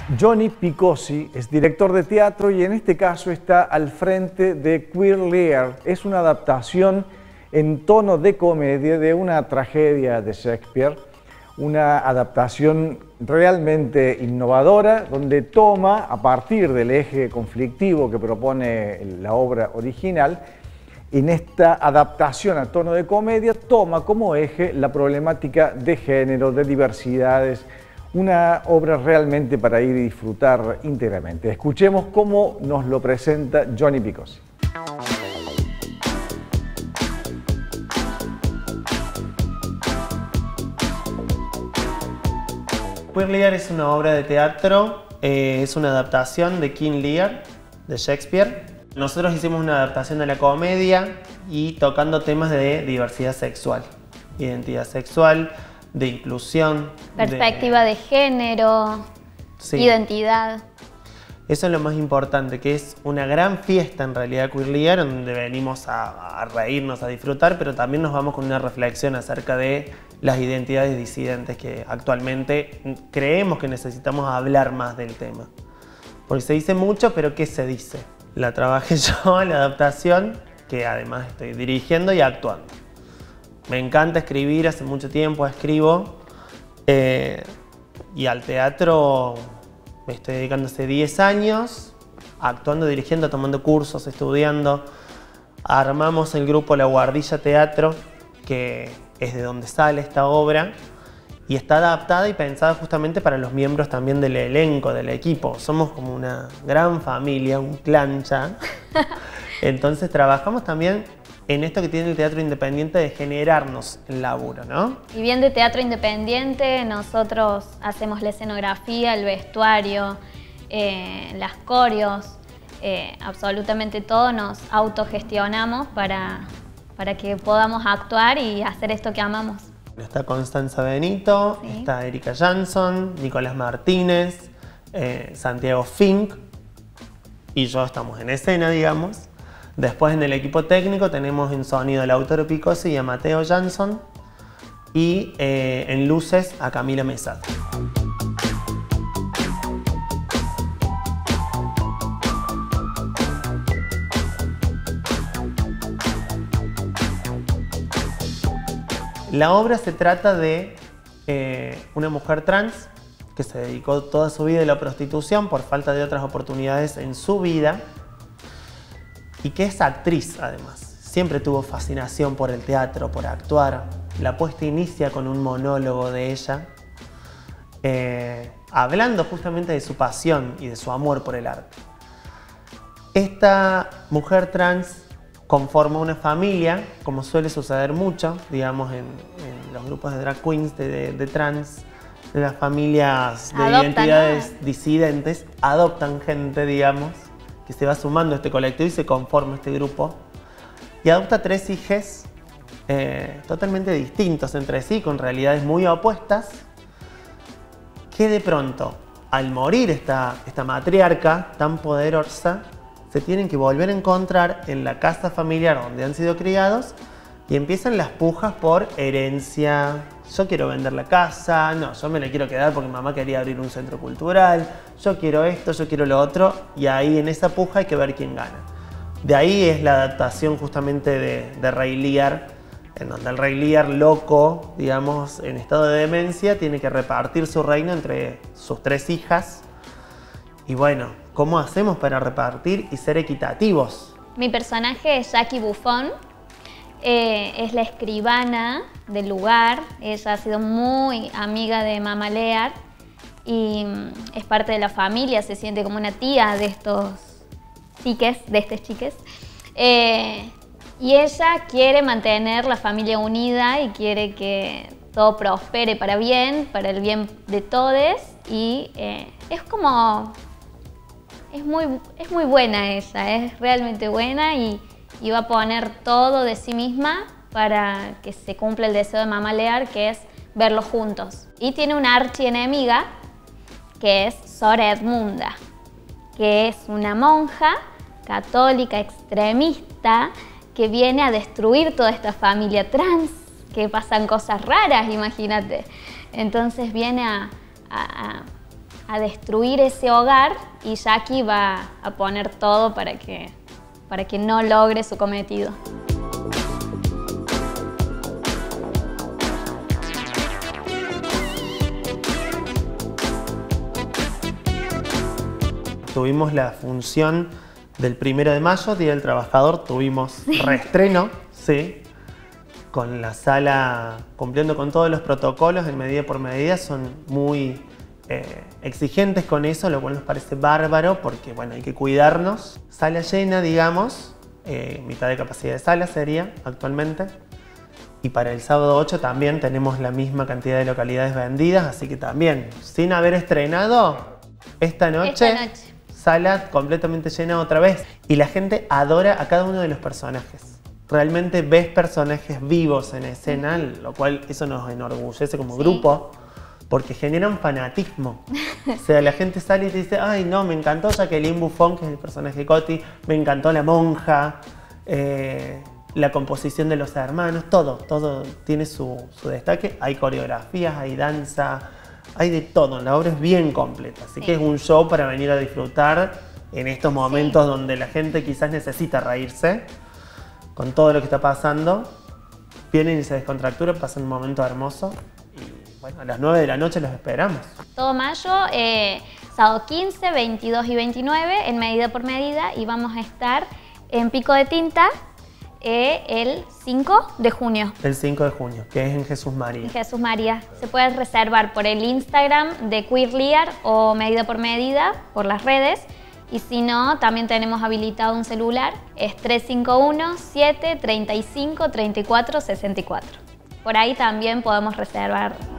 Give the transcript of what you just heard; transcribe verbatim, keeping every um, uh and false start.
Johnny Picozzi es director de teatro y en este caso está al frente de Queer Lear. Es una adaptación en tono de comedia de una tragedia de Shakespeare, una adaptación realmente innovadora donde toma, a partir del eje conflictivo que propone la obra original, en esta adaptación a tono de comedia toma como eje la problemática de género, de diversidades, una obra realmente para ir y disfrutar íntegramente. Escuchemos cómo nos lo presenta Johnny Picozzi. Queer Lear es una obra de teatro, eh, es una adaptación de King Lear, de Shakespeare. Nosotros hicimos una adaptación de la comedia y tocando temas de diversidad sexual, identidad sexual, de inclusión. Perspectiva de, de género, sí. Identidad. Eso es lo más importante, que es una gran fiesta en realidad Queer Lear, donde venimos a, a reírnos, a disfrutar, pero también nos vamos con una reflexión acerca de las identidades disidentes que actualmente creemos que necesitamos hablar más del tema. Porque se dice mucho, pero ¿qué se dice? La trabajé yo, la adaptación, que además estoy dirigiendo y actuando. Me encanta escribir, hace mucho tiempo escribo, eh, y al teatro me estoy dedicando hace diez años, actuando, dirigiendo, tomando cursos, estudiando. Armamos el grupo La Guardilla Teatro, que es de donde sale esta obra, y está adaptada y pensada justamente para los miembros también del elenco, del equipo. Somos como una gran familia, un clan ya. Entonces trabajamos también en esto que tiene el teatro independiente de generarnos el laburo, ¿no? Y bien de teatro independiente, nosotros hacemos la escenografía, el vestuario, eh, las coreos, eh, absolutamente todo nos autogestionamos para, para que podamos actuar y hacer esto que amamos. Está Constanza Benito, sí. Está Erika Jansson, Nicolás Martínez, eh, Santiago Fink y yo estamos en escena, digamos. Después en el equipo técnico tenemos en sonido a Lautaro Picozzi y a Mateo Jansson y eh, en luces a Camila Mesat. La obra se trata de eh, una mujer trans que se dedicó toda su vida a la prostitución por falta de otras oportunidades en su vida y que es actriz además. Siempre tuvo fascinación por el teatro, por actuar. La puesta inicia con un monólogo de ella, eh, hablando justamente de su pasión y de su amor por el arte. Esta mujer trans conforma una familia, como suele suceder mucho, digamos, en, en los grupos de drag queens, de, de, de trans, de las familias de adoptan, identidades ¿no? disidentes, adoptan gente, digamos, que se va sumando a este colectivo y se conforma este grupo. Y adopta tres hijos eh, totalmente distintos entre sí, con realidades muy opuestas, que de pronto, al morir esta, esta matriarca tan poderosa, se tienen que volver a encontrar en la casa familiar donde han sido criados y empiezan las pujas por herencia. Yo quiero vender la casa, no, yo me la quiero quedar porque mamá quería abrir un centro cultural, yo quiero esto, yo quiero lo otro, y ahí en esa puja hay que ver quién gana. De ahí es la adaptación justamente de, de Rey Lear, en donde el Rey Lear loco, digamos, en estado de demencia, tiene que repartir su reino entre sus tres hijas. Y bueno, ¿cómo hacemos para repartir y ser equitativos? Mi personaje es Jackie Buffon, eh, es la escribana del lugar. Ella ha sido muy amiga de Mama Lear y es parte de la familia, se siente como una tía de estos chiques, de estos chiques. Eh, y ella quiere mantener la familia unida y quiere que todo prospere para bien, para el bien de todos, y eh, es como... Es muy, es muy buena ella, es realmente buena y, y va a poner todo de sí misma para que se cumpla el deseo de Mama Lear, que es verlos juntos. Y tiene una archienemiga que es Sor Edmunda, que es una monja católica extremista que viene a destruir toda esta familia trans, que pasan cosas raras, imagínate. Entonces viene a, a, a destruir ese hogar y Jackie va a poner todo para que, para que no logre su cometido. Tuvimos la función del primero de mayo, Día del Trabajador, tuvimos reestreno, sí, con la sala cumpliendo con todos los protocolos en medida por medida, son muy eh, exigentes con eso, lo cual nos parece bárbaro porque bueno, hay que cuidarnos. Sala llena, digamos, eh, mitad de capacidad de sala sería actualmente. Y para el sábado ocho también tenemos la misma cantidad de localidades vendidas, así que también, sin haber estrenado, esta noche... Esta noche. Sala completamente llena otra vez. Y la gente adora a cada uno de los personajes. Realmente ves personajes vivos en escena, lo cual eso nos enorgullece como sí. grupo, porque genera un fanatismo. O sea, la gente sale y te dice, ay no, me encantó Jacqueline Buffon, que es el personaje de Coti, me encantó la monja, eh, la composición de los hermanos, todo, todo tiene su, su destaque. Hay coreografías, hay danza, hay de todo, la obra es bien completa, así sí. que es un show para venir a disfrutar en estos momentos sí. donde la gente quizás necesita reírse con todo lo que está pasando. Vienen y se descontracturan, pasan un momento hermoso y bueno, a las nueve de la noche los esperamos. Todo mayo, eh, sábado quince, veintidós y veintinueve, en Medida por Medida, y vamos a estar en Pico de Tinta, Eh, el cinco de junio. El cinco de junio, que es en Jesús María. En Jesús María. Se puede reservar por el Instagram de Queerliar o Medida por Medida, por las redes. Y si no, también tenemos habilitado un celular. Es tres cinco uno, siete tres cinco, tres cuatro seis cuatro. Por ahí también podemos reservar